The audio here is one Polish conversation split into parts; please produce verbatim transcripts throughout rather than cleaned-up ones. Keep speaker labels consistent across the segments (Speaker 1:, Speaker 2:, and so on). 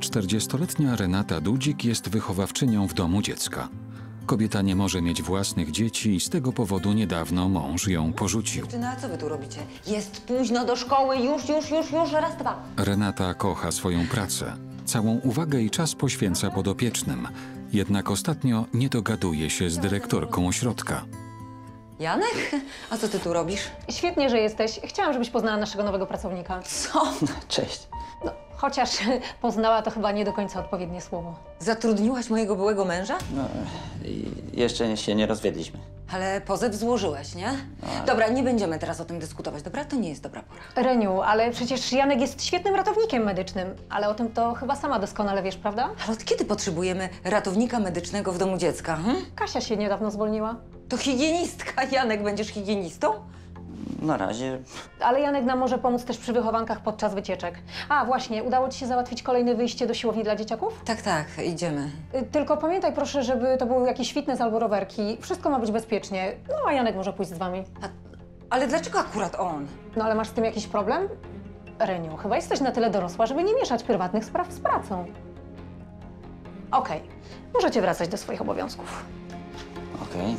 Speaker 1: czterdziestoletnia Renata Dudzik jest wychowawczynią w domu dziecka. Kobieta nie może mieć własnych dzieci i z tego powodu niedawno mąż ją porzucił.
Speaker 2: Dziewczyna, a co wy tu robicie? Jest późno do szkoły, już, już, już, już, raz, dwa.
Speaker 1: Renata kocha swoją pracę. Całą uwagę i czas poświęca podopiecznym. Jednak ostatnio nie dogaduje się z dyrektorką ośrodka.
Speaker 2: Janek? A co ty tu robisz?
Speaker 3: Świetnie, że jesteś. Chciałam, żebyś poznała naszego nowego pracownika.
Speaker 2: Co?
Speaker 4: Cześć.
Speaker 3: No, chociaż poznała to chyba nie do końca odpowiednie słowo.
Speaker 2: Zatrudniłaś mojego byłego męża?
Speaker 4: No, i jeszcze się nie rozwiedliśmy.
Speaker 2: Ale pozew złożyłeś, nie? Dobra, nie będziemy teraz o tym dyskutować, dobra? To nie jest dobra pora.
Speaker 3: Reniu, ale przecież Janek jest świetnym ratownikiem medycznym. Ale o tym to chyba sama doskonale wiesz, prawda?
Speaker 2: Ale od kiedy potrzebujemy ratownika medycznego w domu dziecka, hm?
Speaker 3: Kasia się niedawno zwolniła.
Speaker 2: To higienistka. Janek, będziesz higienistą?
Speaker 4: Na razie.
Speaker 3: Ale Janek nam może pomóc też przy wychowankach podczas wycieczek. A właśnie, udało ci się załatwić kolejne wyjście do siłowni dla dzieciaków?
Speaker 2: Tak, tak, idziemy.
Speaker 3: Y, Tylko pamiętaj proszę, żeby to był jakiś fitness albo rowerki. Wszystko ma być bezpiecznie. No a Janek może pójść z wami.
Speaker 2: A, ale dlaczego akurat on?
Speaker 3: No ale masz z tym jakiś problem? Reniu, chyba jesteś na tyle dorosła, żeby nie mieszać prywatnych spraw z pracą. Okej, możecie wracać do swoich obowiązków.
Speaker 4: Okej.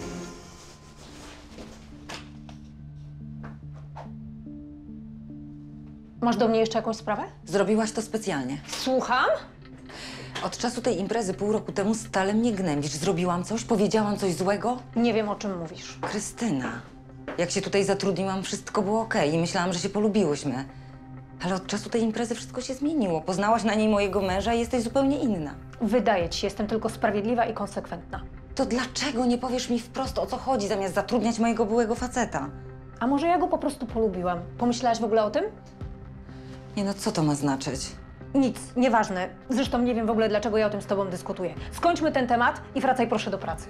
Speaker 3: Masz do mnie jeszcze jakąś sprawę?
Speaker 2: Zrobiłaś to specjalnie.
Speaker 3: Słucham?
Speaker 2: Od czasu tej imprezy pół roku temu stale mnie gnębisz. Zrobiłam coś? Powiedziałam coś złego?
Speaker 3: Nie wiem, o czym mówisz.
Speaker 2: Krystyna, jak się tutaj zatrudniłam, wszystko było okej i myślałam, że się polubiłyśmy. Ale od czasu tej imprezy wszystko się zmieniło. Poznałaś na niej mojego męża i jesteś zupełnie inna.
Speaker 3: Wydaje ci się, jestem tylko sprawiedliwa i konsekwentna.
Speaker 2: To dlaczego nie powiesz mi wprost, o co chodzi, zamiast zatrudniać mojego byłego faceta?
Speaker 3: A może ja go po prostu polubiłam? Pomyślałaś w ogóle o tym?
Speaker 2: Nie no, co to ma znaczyć?
Speaker 3: Nic, nieważne. Zresztą nie wiem w ogóle, dlaczego ja o tym z tobą dyskutuję. Skończmy ten temat i wracaj proszę do pracy.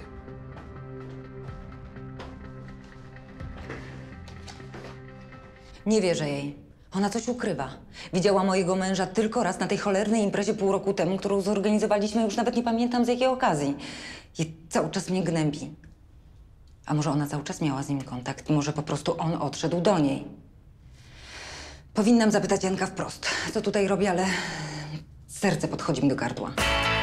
Speaker 2: Nie wierzę jej. Ona coś ukrywa. Widziała mojego męża tylko raz na tej cholernej imprezie pół roku temu, którą zorganizowaliśmy, już nawet nie pamiętam z jakiej okazji. I cały czas mnie gnębi. A może ona cały czas miała z nim kontakt? Może po prostu on odszedł do niej? Powinnam zapytać Janka wprost, co tutaj robi, ale serce podchodzi mi do gardła.